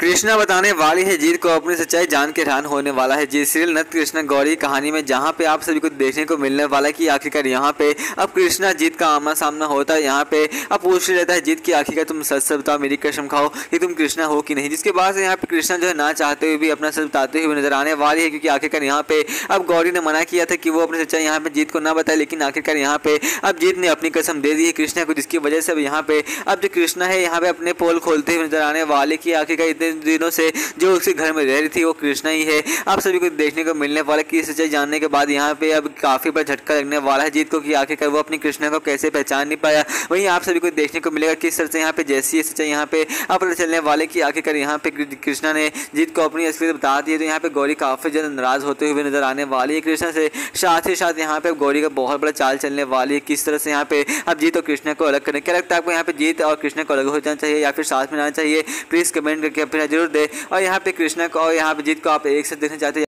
कृष्णा बताने वाली है जीत को अपनी सच्चाई जान के हैरान होने वाला है। जी सीरियल नट कृष्णा गौरी कहानी में जहां पे आप सभी को देखने को मिलने वाला है कि आखिरकार यहां पे अब कृष्णा जीत का आमना सामना होता है। यहां पे अब पूछ लेता है जीत की आखिरकार तुम सच सच बताओ, मेरी कसम खाओ कि तुम कृष्णा हो कि नहीं। जिसके बाद से यहाँ पे कृष्णा जो है ना चाहते हुए भी अपना सच बताते हुए नजर आने वाली है, क्योंकि आखिरकार यहाँ पे अब गौरी ने मना किया था कि वो अपनी सच्चाई यहाँ पे जीत को ना बताए, लेकिन आखिरकार यहाँ पे अब जीत ने अपनी कसम दे दी है कृष्णा को, जिसकी वजह से अब यहाँ पे अब जो कृष्णा है यहाँ पे अपने पोल खोलते हुए नजर आने वाले की आखिरकार इतने दिनों से जो उसके घर में रह रही थी वो कृष्णा ही है। आप सभी को देखने को मिलने वाला कि सच्चाई जानने के बाद यहाँ पे अब काफी बड़ा झटका लगने वाला है जीत को कि आखिरकार वो अपनी कृष्णा को कैसे पहचान नहीं पाया। वहीं आप सभी को देखने को मिलेगा किस तरह से यहाँ पे जैसी सच्चाई यहाँ पे अब पता चलने वाले की आखिरकार यहाँ पे कृष्णा ने जीत को अपनी असलियत बता दी है। तो यहाँ पे गौरी काफी ज्यादा नाराज होते हुए नजर आने वाली है कृष्णा से। साथ ही साथ यहाँ पे गौरी का बहुत बड़ा चाल चलने वाली है किस तरह से यहाँ पे अब जीत और कृष्णा को अलग करने। क्या लगता है आपको यहाँ पे जीत और कृष्णा को अलग हो जाना चाहिए या फिर साथ में आना चाहिए? प्लीज कमेंट करके अपना जरूर दे। और यहाँ पे कृष्णा को और यहाँ पे जीत को आप एक साथ देखना चाहते हैं।